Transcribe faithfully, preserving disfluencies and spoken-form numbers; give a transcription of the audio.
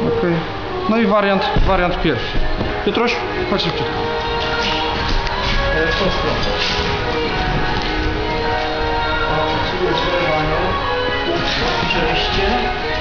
Okay. No i wariant, wariant pierwszy. Piotruś, chodź szybciutko. W tą stronę. Cudowne przejście.